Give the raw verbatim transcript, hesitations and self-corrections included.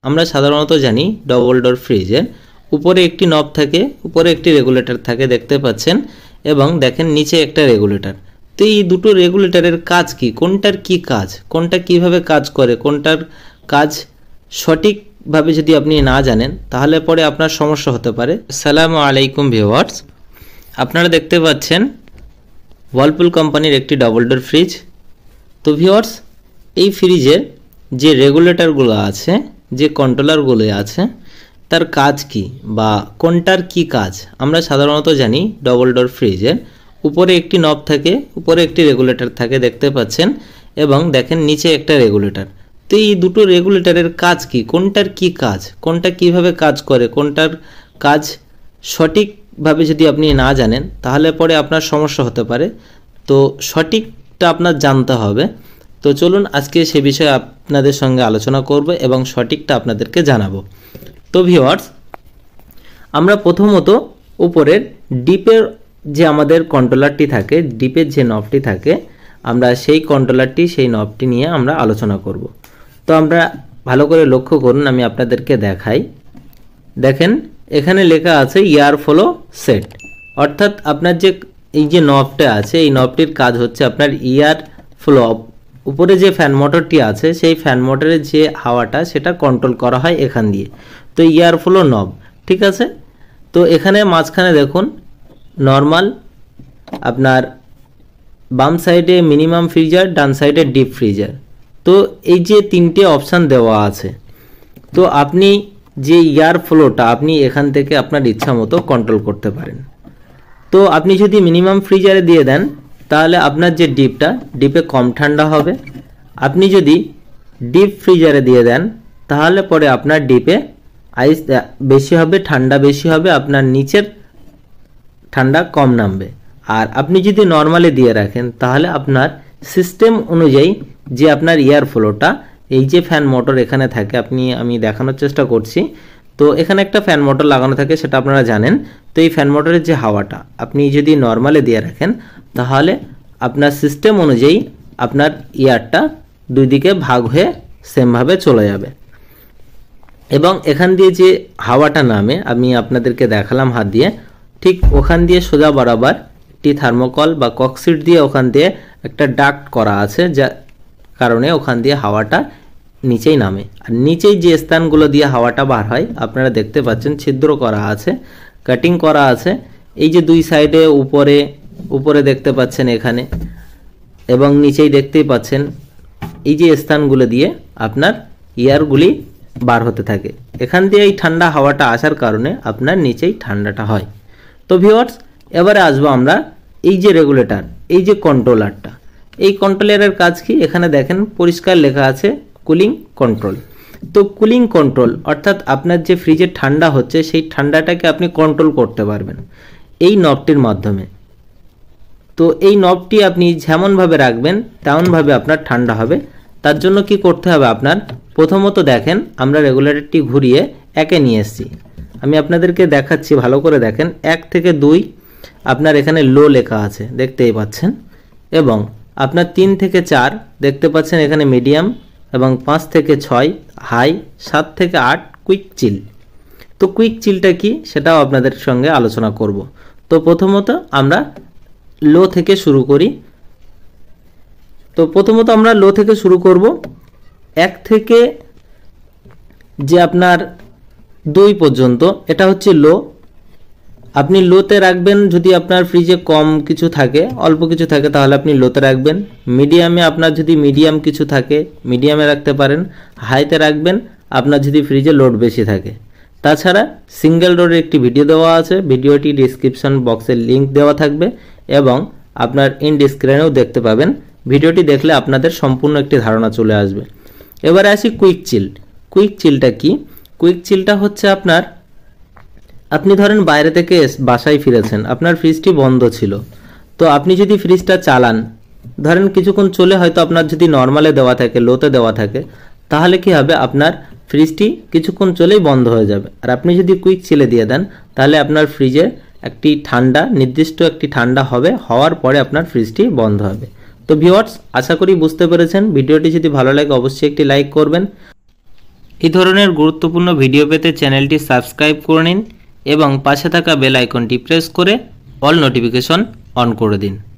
আমরা সাধারণত জানি ডবল ডোর ফ্রিজের উপরে একটি নব থাকে, উপরে একটি রেগুলেটর থাকে দেখতে পাচ্ছেন, এবং দেখেন নিচে একটা রেগুলেটর। তো এই দুটো রেগুলেটরের কাজ কি, কোনটার কি কাজ, কোনটা কিভাবে কাজ করে, কোনটার কাজ সঠিকভাবে যদি আপনি না জানেন তাহলে পরে আপনার সমস্যা হতে পারে। আসসালামু আলাইকুম ভিউয়ার্স, আপনারা দেখতে পাচ্ছেন ওয়ালপুল কোম্পানির একটি ডবল ডোর ফ্রিজ। তো ভিউয়ার্স, এই ফ্রিজের যে রেগুলেটরগুলো আছে, যে কন্ট্রোলারগুলো আছে, তার কাজ কি বা কোনটার কি কাজ আমরা সাধারণত জানি ডবল ডোর ফ্রিজের উপরে একটি নব থাকে, উপরে একটি রেগুলেটর থাকে দেখতে পাচ্ছেন, এবং দেখেন নিচে একটা রেগুলেটর। তো এই দুটো রেগুলেটরের কাজ কি, কোনটার কি কাজ, কোনটা কিভাবে কাজ করে, কোনটার কাজ সঠিকভাবে যদি আপনি না জানেন তাহলে পরে আপনার সমস্যা হতে পারে। তো সঠিকটা আপনার জানতে হবে। তো চলুন আজকে সে বিষয়ে আপনাদের সঙ্গে আলোচনা করব এবং সঠিকটা আপনাদেরকে জানাবো। তো ভিউয়ার্স, আমরা প্রথমত উপরের ডিপের যে আমাদের কন্ট্রোলারটি থাকে, ডিপের যে নবটি থাকে, আমরা সেই কন্ট্রোলারটি সেই নবটি নিয়ে আমরা আলোচনা করব। তো আমরা ভালো করে লক্ষ্য করুন, আমি আপনাদেরকে দেখাই। দেখেন এখানে লেখা আছে এয়ার ফ্লো সেট, অর্থাৎ আপনার যে এই যে নবটা আছে, এই নবটির কাজ হচ্ছে আপনার এয়ার ফ্লো, উপরে যে ফ্যান মোটরটি আছে সেই ফ্যান মোটরের যে হাওয়াটা সেটা কন্ট্রোল করা হয় এখান দিয়ে। তো এয়ার ফ্লো নব, ঠিক আছে। তো এখানে মাঝখানে দেখুন নর্মাল, আপনার বাম সাইডে মিনিমাম ফ্রিজার, ডান সাইডে ডিপ ফ্রিজার। তো এই যে তিনটে অপশান দেওয়া আছে, তো আপনি যে এয়ার ফ্লোটা আপনি এখান থেকে আপনার ইচ্ছা মতো কন্ট্রোল করতে পারেন। তো আপনি যদি মিনিমাম ফ্রিজারে দিয়ে দেন তাহলে আপনার যে ডিপটা, ডিপে কম ঠান্ডা হবে। আপনি যদি ডিপ ফ্রিজারে দিয়ে দেন তাহলে পরে আপনার ডিপে আইস বেশি হবে, ঠান্ডা বেশি হবে, আপনার নিচের ঠান্ডা কম নামবে। আর আপনি যদি নর্মালি দিয়ে রাখেন তাহলে আপনার সিস্টেম অনুযায়ী যে আপনার এয়ার ফ্লোটা, এই যে ফ্যান মোটর এখানে থাকে, আপনি আমি দেখানোর চেষ্টা করছি। তো এখানে একটা ফ্যান মোটর লাগানো থাকে, সেটা আপনারা জানেন। তো এই ফ্যান মোটরের যে হাওয়াটা আপনি যদি নর্মালে দিয়ে রাখেন তাহলে আপনার সিস্টেম অনুযায়ী আপনার এয়ারটা দুই দিকে ভাগ হয়ে সেমভাবে চলে যাবে, এবং এখান দিয়ে যে হাওয়াটা নামে আমি আপনাদেরকে দেখালাম হাত দিয়ে, ঠিক ওখান দিয়ে সোজা বরাবর একটি থার্মোকল বা কক্সিট দিয়ে ওখান দিয়ে একটা ডাক্ট করা আছে, যা কারণে ওখান দিয়ে হাওয়াটা নিচেই নামে। আর নিচেই যে স্থানগুলো দিয়ে হাওয়াটা বার হয় আপনারা দেখতে পাচ্ছেন ছিদ্র করা আছে, কাটিং করা আছে। এই যে দুই সাইডে উপরে উপরে দেখতে পাচ্ছেন এখানে, এবং নিচেই দেখতেই পাচ্ছেন, এই যে স্থানগুলো দিয়ে আপনার এয়ারগুলি বার হতে থাকে। এখান দিয়ে এই ঠান্ডা হাওয়াটা আসার কারণে আপনার নিচেই ঠান্ডাটা হয়। তো ভিউয়ার্স, এবারে আসবো আমরা এই যে রেগুলেটর, এই যে কন্ট্রোলারটা, এই কন্ট্রোলারের কাজ কি, এখানে দেখেন পরিষ্কার লেখা আছে কুলিং কন্ট্রোল। তো কুলিং কন্ট্রোল অর্থাৎ আপনার যে ফ্রিজে ঠান্ডা হচ্ছে সেই ঠান্ডাটাকে আপনি কন্ট্রোল করতে পারবেন এই নবটির মাধ্যমে। তো এই নবটি আপনি যেমনভাবে রাখবেন তেমনভাবে আপনার ঠান্ডা হবে। তার জন্য কি করতে হবে আপনার, প্রথমত দেখেন আমরা রেগুলেটরটি ঘুরিয়ে একে নিয়ে এসেছি, আমি আপনাদেরকে দেখাচ্ছি, ভালো করে দেখেন। এক থেকে দুই আপনার এখানে লো লেখা আছে দেখতেই পাচ্ছেন, এবং আপনার তিন থেকে চার দেখতে পাচ্ছেন এখানে মিডিয়াম, এবং পাঁচ থেকে ছয় হাই, সাত থেকে আট কুইক চিল। তো কুইক চিলটা কি সেটাও আপনাদের সঙ্গে আলোচনা করব। তো প্রথমত আমরা লো থেকে শুরু করি। তো প্রথমত আমরা লো থেকে শুরু করব। এক থেকে যে আপনার দুই পর্যন্ত এটা হচ্ছে লো। আপনি লোতে রাখবেন যদি আপনার ফ্রিজে কম কিছু থাকে, অল্প কিছু থাকে, তাহলে আপনি লোতে রাখবেন। মিডিয়ামে আপনার যদি মিডিয়াম কিছু থাকে মিডিয়ামে রাখতে পারেন। হাইতে রাখবেন আপনার যদি ফ্রিজে লোড বেশি থাকে। তাছাড়া সিঙ্গেল ডোরের একটি ভিডিও দেওয়া আছে, ভিডিওটি ডিসক্রিপশন বক্সের লিঙ্ক দেওয়া থাকবে, এবং আপনার ইন স্ক্রিনেও দেখতে পাবেন। ভিডিওটি দেখলে আপনাদের সম্পূর্ণ একটি ধারণা চলে আসবে। এবারে আসি কুইক চিল। কুইক চিলটা কি, কুইক চিলটা হচ্ছে আপনার, আপনি ধরেন বাইরে থেকে বাসায় ফিরেছেন, আপনার ফ্রিজটি বন্ধ ছিল, তো আপনি যদি ফ্রিজটা চালান, ধরেন কিছুক্ষণ চলে, হয়তো আপনার যদি নর্মালে দেওয়া থাকে, লোতে দেওয়া থাকে, তাহলে কি হবে আপনার ফ্রিজটি কিছুক্ষণ চলেই বন্ধ হয়ে যাবে। আর আপনি যদি কুইক চিলে দিয়ে দেন তাহলে আপনার ফ্রিজে একটি ঠান্ডা, নির্দিষ্ট একটি ঠান্ডা হবে, হওয়ার পরে আপনার ফ্রিজটি বন্ধ হবে। তো ভিউয়ার্স, আশা করি বুঝতে পেরেছেন। ভিডিওটি যদি ভালো লাগে অবশ্যই একটি লাইক করবেন। এই ধরনের গুরুত্বপূর্ণ ভিডিও পেতে চ্যানেলটি সাবস্ক্রাইব করে নিন এবং পাশে থাকা বেল আইকনটি প্রেস করে অল নোটিফিকেশন অন করে দিন।